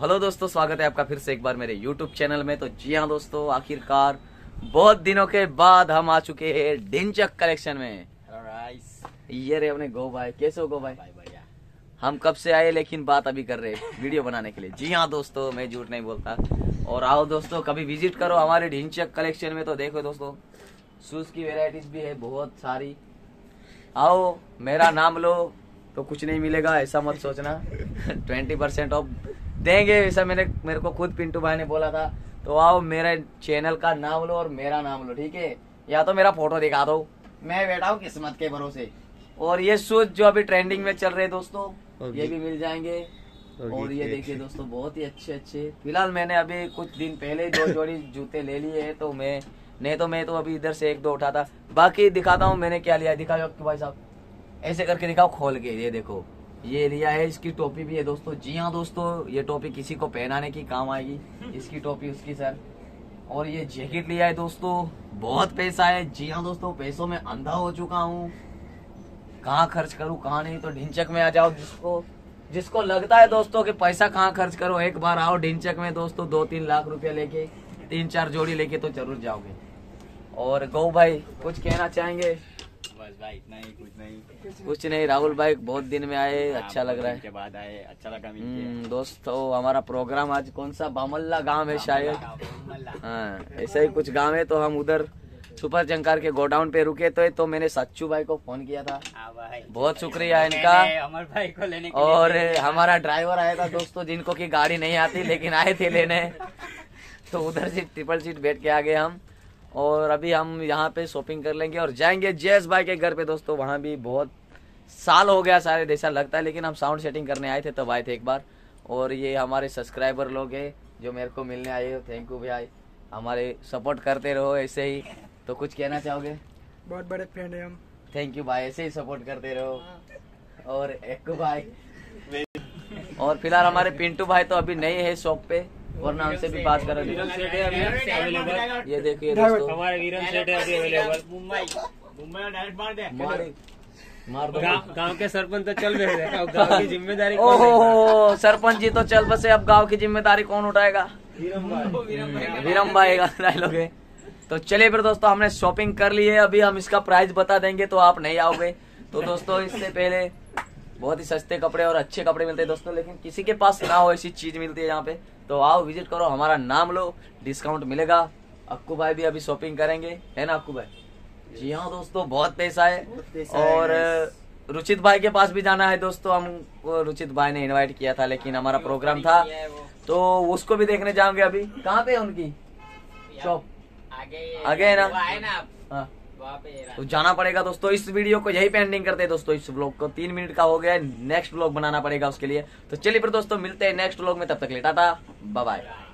Hello दोस्तों, स्वागत है आपका फिर से एक बार मेरे YouTube चैनल में। तो जी हाँ दोस्तों, आखिरकार बहुत दिनों के बाद हम आ चुके हैं ढिंचक कलेक्शन में। ये रे अपने गो भाई। कैसे हो गो भाई? हम कब से आए लेकिन बात अभी कर रहे हैं वीडियो बनाने के लिए। जी हाँ दोस्तों, मैं झूठ नहीं बोलता। और आओ दोस्तों, कभी विजिट करो हमारे ढिंचक कलेक्शन में। तो देखो दोस्तों, शूज की वेराइटीज भी है बहुत सारी। आओ, मेरा नाम लो तो कुछ नहीं मिलेगा ऐसा मत सोचना। 20% ऑफ देंगे ऐसा मेरे को खुद पिंटू भाई ने बोला था। तो आओ, मेरे चैनल का नाम लो और मेरा नाम लो, ठीक है? या तो मेरा फोटो दिखा दो, मैं बैठा हूँ किस्मत के भरोसे। और ये शूज जो अभी ट्रेंडिंग में चल रहे हैं दोस्तों, ये भी मिल जाएंगे। और ये देखिए दोस्तों, बहुत ही अच्छे। फिलहाल मैंने अभी कुछ दिन पहले 2 जोड़ी जूते ले लिए हैं। तो मैं तो अभी इधर से 1-2 उठाता। बाकी दिखाता हूँ मैंने क्या लिया है। दिखाओ भाई साहब, ऐसे करके दिखाओ खोल के। ये देखो, ये लिया है। इसकी टोपी भी है दोस्तों। जी हाँ दोस्तों, ये टोपी किसी को पहनाने की काम आएगी। इसकी टोपी उसकी सर। और ये जैकेट लिया है दोस्तों, बहुत पैसा है। जी हाँ दोस्तों, पैसों में अंधा हो चुका हूँ, कहाँ खर्च करूँ कहाँ नहीं। तो ढिंचक में आ जाओ। जिसको लगता है दोस्तों कि पैसा कहाँ खर्च करो, एक बार आओ ढिंचक में दोस्तों। 2-3 लाख रुपया लेके 3-4 जोड़ी लेके तो जरूर जाओगे। और गौ भाई कुछ कहना चाहेंगे? बस भाई इतना ही, कुछ नहीं। राहुल भाई बहुत दिन में आए, अच्छा लग रहा है। के बाद आए, अच्छा लगा मिलके। दोस्तों, हमारा प्रोग्राम आज कौन सा बामल्ला गांव है शायद। हाँ, ऐसा ही कुछ गांव है। तो हम उधर सुपर जंकार के गोडाउन पे रुके तो मैंने सच्चू भाई को फोन किया था। बहुत शुक्रिया इनका। अमर भाई को लेने के और हमारा ड्राइवर आया था दोस्तों, जिनको की गाड़ी नहीं आती लेकिन आए थे लेने। तो उधर से ट्रिपल सीट बैठ के आ गए हम। और अभी हम यहाँ पे शॉपिंग कर लेंगे और जाएंगे जयस भाई के घर पे दोस्तों। वहाँ भी बहुत साल हो गया सारे जैसा लगता है, लेकिन हम साउंड सेटिंग करने आए थे तब आए थे एक बार। और ये हमारे सब्सक्राइबर लोग हैं जो मेरे को मिलने आए हो। थैंक यू भाई, हमारे सपोर्ट करते रहो ऐसे ही। तो कुछ कहना चाहोगे? बहुत बड़े फ्रेंड है हम। थैंक यू भाई, ऐसे ही सपोर्ट करते रहो। और एक भाई, और फिलहाल हमारे पिंटू भाई तो अभी नहीं है शॉप पे, वरना हमसे भी बात करेंगे। ये देखिए दोस्तों, हमारे वीरन सेठ है अभी अवेलेबल। मुंबई में डायरेक्ट मार दे। मार दो। गांव के सरपंच तो चल रहे हैं, अब गांव की जिम्मेदारी ओहो, सरपंच जी तो चल बसे, अब गांव की जिम्मेदारी कौन उठाएगा? वीरम भाई का डायलॉग है। तो चलिए फिर दोस्तों, हमने शॉपिंग कर ली है। अभी हम इसका प्राइस बता देंगे तो आप नहीं आओगे। तो दोस्तों, इससे पहले बहुत ही सस्ते कपड़े और अच्छे कपड़े मिलते हैं दोस्तों, लेकिन किसी के पास ना हो ऐसी चीज मिलती है यहाँ पे। तो आओ विजिट करो, हमारा नाम लो, डिस्काउंट मिलेगा। अक्कू भाई भी अभी शॉपिंग करेंगे, है ना अक्कू भाई? जी हाँ दोस्तों, बहुत पैसा है। और रुचित भाई के पास भी जाना है दोस्तों। हम रुचित भाई ने इनवाइट किया था, लेकिन हमारा प्रोग्राम था तो उसको भी देखने जाओगे। अभी कहाँ पे है उनकी शॉप? आगे है ना? हाँ, तो जाना पड़ेगा दोस्तों। इस वीडियो को यही पे एंडिंग करते हैं दोस्तों। इस व्लॉग को 3 मिनट का हो गया है, नेक्स्ट व्लॉग बनाना पड़ेगा उसके लिए। तो चलिए फिर दोस्तों, मिलते हैं नेक्स्ट व्लॉग में। तब तक के लिए टाटा, बाय बाय।